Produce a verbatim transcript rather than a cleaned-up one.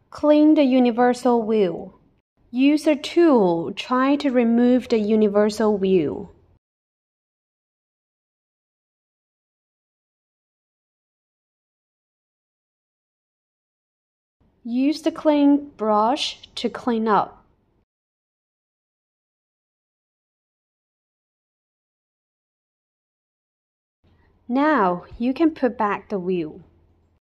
Clean the universal wheel. Use a tool trying to remove the universal wheel. Use the clean brush to clean up. Now you can put back the wheel.